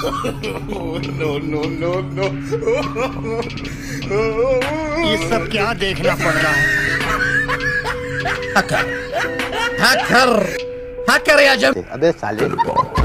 No no no no. ये सब क्या देखना पड़ रहा है? हैकर हैकर हैकर या जब अबे साले